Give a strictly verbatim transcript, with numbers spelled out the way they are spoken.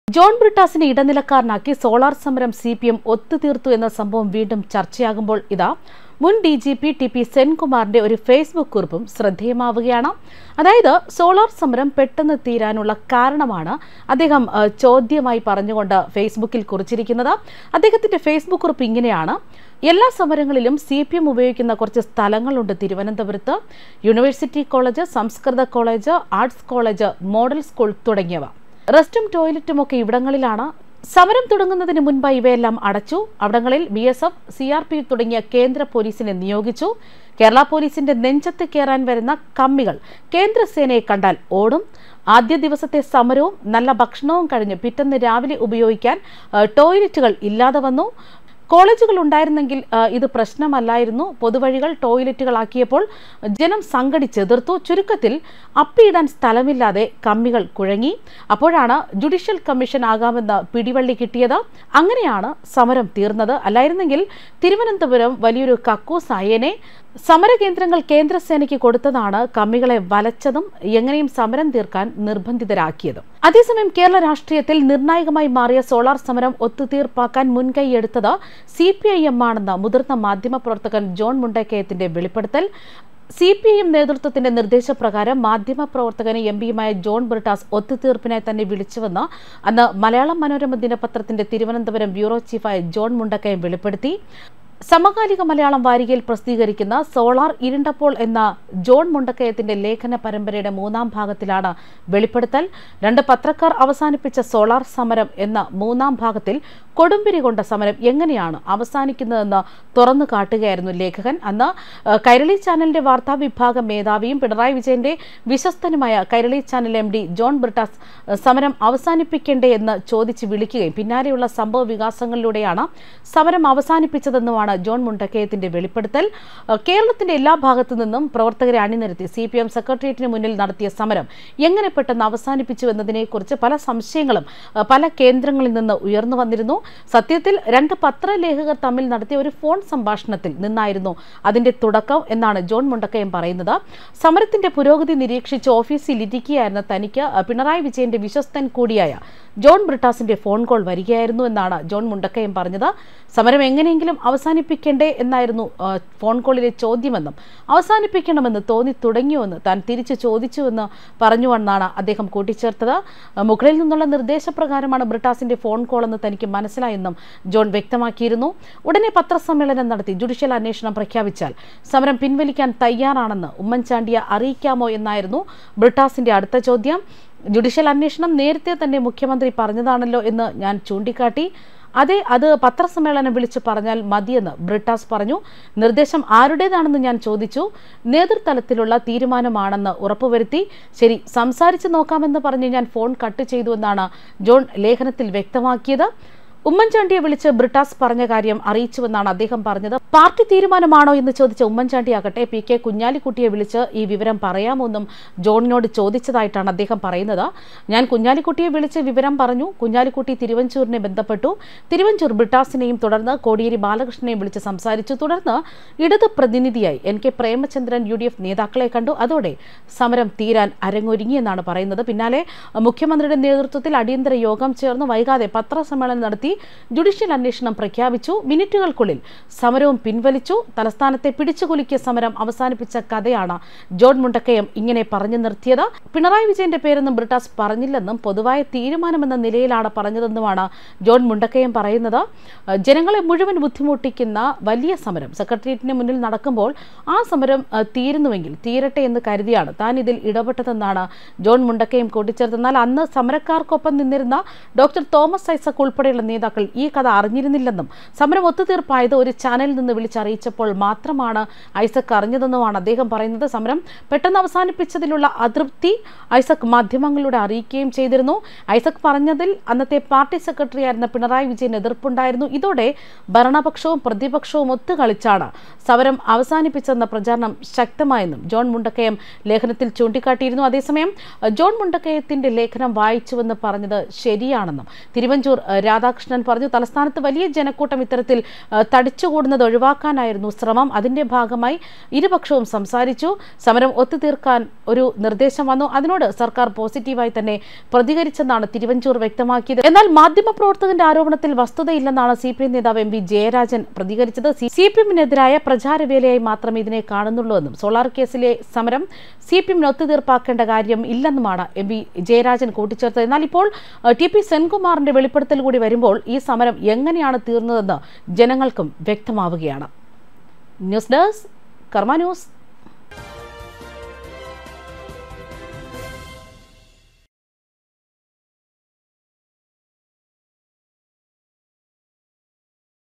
John ബ്രിട്ടാസിനെ ഇടനിലക്കാരനാക്കി solar സമരം സി പി എം ഒത്തുതീർത്തു എന്ന സംഭവം വീണ്ടും ചർച്ചയാകുമ്പോൾ ഇതാ മുൻ D G P T P സെൻകുമാറിന്റെ ഒരു ഫേസ്ബുക്ക് കുറിപ്പും ശ്രദ്ധേയമാവുകയാണ്. അതായത് സോളാർ സമരം പെട്ടെന്ന് തീരാനുള്ള കാരണമാണ് അദ്ദേഹം ചോദ്യമായി പറഞ്ഞുകൊണ്ട് ഫേസ്ബുക്കിൽ കുറിച്ചിരിക്കുന്നത്. അദ്ദേഹത്തിന്റെ ഫേസ്ബുക്ക് കുറിപ്പ് ഇങ്ങനെയാണ്: എല്ലാ സമരങ്ങളിലും സി പി എം ഉപയോഗിക്കുന്ന കുറച്ച് സ്ഥലങ്ങളുണ്ട് തിരുവനന്തപുരത്ത്. യൂണിവേഴ്സിറ്റി കോളേജ്, സംസ്കൃത college, arts college, model school തുടങ്ങിയവ. റെസ്റ്റും ടോയ്ലറ്റും ഒക്കെ ഇവിടങ്ങളിലാണ്. സമരം തുടങ്ങുന്നതിന് മുൻപായി ഇവയെല്ലാം അടച്ചു. അവിടങ്ങളിൽ B S F, C R P തുടങ്ങിയ കേന്ദ്ര പോലീസിനെ നിയോഗിച്ചു. കേരള പോലീസിന്റെ നെഞ്ചത്ത് കയറാൻ വരുന്ന കമ്മികൾ കേന്ദ്രസേനയെ കണ്ടാൽ ഓടും. ആദ്യ ദിവസത്തെ സമരവും നല്ല ഭക്ഷണവും കഴിഞ്ഞ് പിറ്റേന്ന് രാവിലെ ഉപയോഗിക്കാൻ ടോയ്ലറ്റുകൾ ഇല്ലാതെ വന്നു. കോളേജുകൾ ഉണ്ടായിരുന്നെങ്കിൽ ഇത് പ്രശ്നമല്ലായിരുന്നു. പൊതുവഴികൾ ടോയ്ലറ്റുകളാക്കിയപ്പോൾ ജനം സംഘടിച്ചെതിർത്തു. ചുരുക്കത്തിൽ അപ്പിയിടാൻ സ്ഥലമില്ലാതെ കമ്മികൾ കുഴങ്ങി. അപ്പോഴാണ് ജുഡീഷ്യൽ കമ്മീഷൻ ആകാമെന്ന് പിടിവള്ളി കിട്ടിയത്. അങ്ങനെയാണ് സമരം തീർന്നത്. അല്ലായിരുന്നെങ്കിൽ തിരുവനന്തപുരം വലിയൊരു കക്കൂസായേനെ. സമരകേന്ദ്രങ്ങൾ കേന്ദ്രസേനയ്ക്ക് കൊടുത്തതാണ് കമ്മികളെ വലച്ചതും എങ്ങനെയും സമരം തീർക്കാൻ നിർബന്ധിതരാക്കിയതും. അതേസമയം കേരള രാഷ്ട്രീയത്തിൽ നിർണായകമായി മാറിയ സോളാർ സമരം ഒത്തുതീർപ്പാക്കാൻ മുൻകൈയെടുത്തത് സി പി ഐ എം ആണെന്ന് മുതിർന്ന മാധ്യമപ്രവർത്തകൻ ജോൺ മുണ്ടക്കയത്തിന്റെ വെളിപ്പെടുത്തൽ. സി പി ഐ എം നേതൃത്വത്തിന്റെ നിർദ്ദേശപ്രകാരം മാധ്യമപ്രവർത്തകന് എം പിയുമായ ജോൺ ബ്രിട്ടാസ് ഒത്തുതീർപ്പിനായി തന്നെ വിളിച്ചുവെന്ന് അന്ന് മലയാളം മനോരമ ദിനപത്രത്തിന്റെ തിരുവനന്തപുരം ബ്യൂറോ ചീഫായ ജോൺ മുണ്ടക്കയം വെളിപ്പെടുത്തി. സമകാലിക മലയാളം വാരികയിൽ പ്രസിദ്ധീകരിക്കുന്ന സോളാർ ഇരുണ്ടപ്പോൾ എന്ന ജോൺ മുണ്ടക്കയത്തിന്റെ ലേഖന പരമ്പരയുടെ മൂന്നാം ഭാഗത്തിലാണ് വെളിപ്പെടുത്തൽ. രണ്ട് പത്രക്കാർ അവസാനിപ്പിച്ച സോളാർ സമരം എന്ന മൂന്നാം ഭാഗത്തിൽ കൊടുമ്പിരി കൊണ്ട സമരം എങ്ങനെയാണ് അവസാനിക്കുന്നതെന്ന് തുറന്നു കാട്ടുകയായിരുന്നു ലേഖകൻ. അന്ന് കൈരളി ചാനലിന്റെ വാർത്താ വിഭാഗം മേധാവിയും പിണറായി വിജയന്റെ വിശ്വസ്തനുമായ Kairali channel M D John Brittas സമരം അവസാനിപ്പിക്കേണ്ടേ എന്ന് ചോദിച്ച് വിളിക്കുകയും പിന്നാലെയുള്ള സംഭവ വികാസങ്ങളിലൂടെയാണ് സമരം അവസാനിപ്പിച്ചതെന്നുമാണ് ജോൺ മുണ്ടക്കയത്തിന്റെ വെളിപ്പെടുത്തൽ. കേരളത്തിന്റെ എല്ലാ ഭാഗത്തു നിന്നും പ്രവർത്തകരെ അണിനിരത്തി സി പി എം സെക്രട്ടേറിയറ്റിന് മുന്നിൽ നടത്തിയ സമരം എങ്ങനെ പെട്ടെന്ന് അവസാനിപ്പിച്ചു എന്നതിനെക്കുറിച്ച് പല സംശയങ്ങളും പല കേന്ദ്രങ്ങളിൽ നിന്ന് ഉയർന്നു വന്നിരുന്നു. സത്യത്തിൽ രണ്ട് പത്രലേഖകർ തമ്മിൽ നടത്തിയ ഒരു ഫോൺ സംഭാഷണത്തിൽ നിന്നായിരുന്നു അതിന്റെ തുടക്കം എന്നാണ് ജോൺ മുണ്ടക്കയം പറയുന്നത്. സമരത്തിന്റെ പുരോഗതി നിരീക്ഷിച്ച് ഓഫീസിൽ ഇരിക്കുകയായിരുന്ന തനിക്ക് പിണറായി വിജയന്റെ വിശ്വസ്തൻ കൂടിയായ ജോൺ ബ്രിട്ടാസിന്റെ ഫോൺ കോൾ വരികയായിരുന്നു എന്നാണ് ജോൺ മുണ്ടക്കയം പറഞ്ഞത്. സമരം എങ്ങനെയെങ്കിലും അവസാനിപ്പിക്കേണ്ടേ എന്നായിരുന്നു ഫോൺ കോളിലെ ചോദ്യമെന്നും അവസാനിപ്പിക്കണമെന്ന് തോന്നി തുടങ്ങിയുവെന്ന് താൻ തിരിച്ചു ചോദിച്ചുവെന്ന് പറഞ്ഞുവെന്നാണ് അദ്ദേഹം കൂട്ടിച്ചേർത്തത്. മുകളിൽ നിന്നുള്ള നിർദ്ദേശപ്രകാരമാണ് ബ്രിട്ടാസിന്റെ ഫോൺ കോൾ എന്ന് തനിക്ക് മനസ്സിലായെന്നും ജോൺ വ്യക്തമാക്കിയിരുന്നു. ഉടനെ പത്രസമ്മേളനം നടത്തി ജുഡീഷ്യൽ അന്വേഷണം പ്രഖ്യാപിച്ചാൽ സമരം പിൻവലിക്കാൻ തയ്യാറാണെന്ന് ഉമ്മൻചാണ്ടിയെ അറിയിക്കാമോ എന്നായിരുന്നു ബ്രിട്ടാസിന്റെ അടുത്ത ചോദ്യം. ജുഡീഷ്യൽ അന്വേഷണം നേരത്തെ തന്നെ മുഖ്യമന്ത്രി പറഞ്ഞതാണല്ലോ എന്ന് ഞാൻ ചൂണ്ടിക്കാട്ടി. അതെ, അത് പത്രസമ്മേളനം വിളിച്ച് പറഞ്ഞാൽ മതിയെന്ന് ബ്രിട്ടാസ് പറഞ്ഞു. നിർദ്ദേശം ആരുടേതാണെന്ന് ഞാൻ ചോദിച്ചു. നേതൃതലത്തിലുള്ള തീരുമാനമാണെന്ന് ഉറപ്പുവരുത്തി. ശരി, സംസാരിച്ച് നോക്കാമെന്ന് പറഞ്ഞ് ഞാൻ ഫോൺ കട്ട് ചെയ്തു എന്നാണ് ജോൺ ലേഖനത്തിൽ വ്യക്തമാക്കിയത്. ഉമ്മൻചാണ്ടിയെ വിളിച്ച് ബ്രിട്ടാസ് പറഞ്ഞ കാര്യം അറിയിച്ചുവെന്നാണ് അദ്ദേഹം പറഞ്ഞത്. പാർട്ടി തീരുമാനമാണോ എന്ന് ചോദിച്ച ഉമ്മൻചാണ്ടിയാകട്ടെ പി കെ കുഞ്ഞാലിക്കുട്ടിയെ വിളിച്ച് ഈ വിവരം പറയാമോ എന്നും ജോണിനോട് ചോദിച്ചതായിട്ടാണ് അദ്ദേഹം പറയുന്നത്. ഞാൻ കുഞ്ഞാലിക്കുട്ടിയെ വിളിച്ച് വിവരം പറഞ്ഞു. കുഞ്ഞാലിക്കുട്ടി തിരുവഞ്ചൂരിനെ ബന്ധപ്പെട്ടു. തിരുവഞ്ചൂർ ബ്രിട്ടാസിനെയും തുടർന്ന് കോടിയേരി ബാലകൃഷ്ണനെയും വിളിച്ച് സംസാരിച്ചു. തുടർന്ന് ഇടത് പ്രതിനിധിയായി N K Premachandran U D F നേതാക്കളെ കണ്ടു. അതോടെ സമരം തീരാൻ അരങ്ങൊരുങ്ങിയെന്നാണ് പറയുന്നത്. പിന്നാലെ മുഖ്യമന്ത്രിയുടെ നേതൃത്വത്തിൽ അടിയന്തര യോഗം ചേർന്ന് വൈകാതെ പത്രസമ്മേളനം നടത്തി ജുഡീഷ്യൽ അന്വേഷണം പ്രഖ്യാപിച്ചു. മിനിറ്റുകൾക്കുള്ളിൽ സമരവും പിൻവലിച്ചു. തലസ്ഥാനത്തെ പിടിച്ചുകുലുക്കിയ സമരം അവസാനിപ്പിച്ച കഥയാണ് ജോൺ മുണ്ടക്കയം ഇങ്ങനെ പറഞ്ഞു നിർത്തിയത്. പിണറായി വിജയന്റെ പേരൊന്നും ബ്രിട്ടാസ് പറഞ്ഞില്ലെന്നും പൊതുവായ തീരുമാനമെന്ന നിലയിലാണ് പറഞ്ഞതെന്നുമാണ് ജോൺ മുണ്ടക്കയം പറയുന്നത്. ജനങ്ങളെ മുഴുവൻ ബുദ്ധിമുട്ടിക്കുന്ന വലിയ സമരം സെക്രട്ടേറിയറ്റിന് മുന്നിൽ നടക്കുമ്പോൾ ആ സമരം തീരുന്നുവെങ്കിൽ തീരട്ടെ എന്ന് കരുതിയാണ് താൻ ഇതിൽ ഇടപെട്ടതെന്നാണ് ജോൺ മുണ്ടക്കയം കൂട്ടിച്ചേർത്തെന്നാൽ അന്ന് സമരക്കാർക്കൊപ്പം നിന്നിരുന്ന ഡോക്ടർ തോമസ് ഐസക് ഉൾപ്പെടെയുള്ള നേതാക്കൾ ഈ കഥ അറിഞ്ഞിരുന്നില്ലെന്നും സമരം ഒത്തുതീർപ്പായത് ഒരു ചാനലിൽ നിന്ന് വിളിച്ചറിയിച്ചപ്പോൾ മാത്രമാണ് ഐസക് അറിഞ്ഞതെന്നുമാണ് അദ്ദേഹം പറയുന്നത്. സമരം പെട്ടെന്ന് അവസാനിപ്പിച്ചതിലുള്ള അതൃപ്തി ഐസക് മാധ്യമങ്ങളോട് അറിയിക്കുകയും ചെയ്തിരുന്നു. ഐസക് പറഞ്ഞതിൽ അന്നത്തെ പാർട്ടി സെക്രട്ടറി ആയിരുന്ന പിണറായി വിജയൻ എതിർപ്പുണ്ടായിരുന്നു. ഇതോടെ ഭരണപക്ഷവും പ്രതിപക്ഷവും ഒത്തുകളിച്ചാണ് സമരം അവസാനിപ്പിച്ചെന്ന പ്രചാരണം ശക്തമായെന്നും ജോൺ മുണ്ടക്കയം ലേഖനത്തിൽ ചൂണ്ടിക്കാട്ടിയിരുന്നു. അതേസമയം ജോൺ മുണ്ടക്കയത്തിന്റെ ലേഖനം വായിച്ചുവെന്ന് പറഞ്ഞത് ശരിയാണെന്നും തിരുവഞ്ചൂർ രാധാകൃഷ്ണൻ രാധാകൃഷ്ണൻ പറഞ്ഞു. തലസ്ഥാനത്ത് വലിയ ജനക്കൂട്ടം ഇത്തരത്തിൽ തടിച്ചുകൂടുന്നത് ഒഴിവാക്കാനായിരുന്നു ശ്രമം. അതിന്റെ ഭാഗമായി ഇരുപക്ഷവും സംസാരിച്ചു. സമരം ഒത്തുതീർക്കാൻ ഒരു നിർദ്ദേശം വന്നു. അതിനോട് സർക്കാർ പോസിറ്റീവായി തന്നെ പ്രതികരിച്ചെന്നാണ് തിരുവഞ്ചൂർ വ്യക്തമാക്കിയത്. എന്നാൽ മാധ്യമപ്രവർത്തകന്റെ ആരോപണത്തിൽ വസ്തുതയില്ലെന്നാണ് സി പി എം നേതാവ് എം വി ജയരാജൻ പ്രതികരിച്ചത്. സി പി എമ്മിനെതിരായ പ്രചാരവേലയായി മാത്രമേ ഇതിനെ കാണുന്നുള്ളൂവെന്നും സോളാർ കേസിലെ സമരം സി പി എമ്മിന് ഒത്തുതീർപ്പാക്കേണ്ട കാര്യം ഇല്ലെന്നുമാണ് എം വി ജയരാജൻ കൂട്ടിച്ചേർത്തത്. എന്നാൽ ഇപ്പോൾ ടി പി സെൻകുമാറിന്റെ വെളിപ്പെടുത്തൽ കൂടി വരുമ്പോൾ ഈ സമരം എങ്ങനെയാണ് തീർന്നതെന്ന് ജനങ്ങൾക്കും വ്യക്തമാവുകയാണ്. News desk Karma news.